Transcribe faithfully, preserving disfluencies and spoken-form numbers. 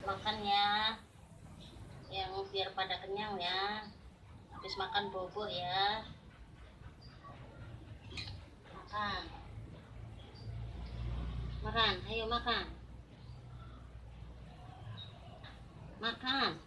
makan ya, yang biar pada kenyang ya. Habis makan bobo ya, makan makan, ayo makan makan.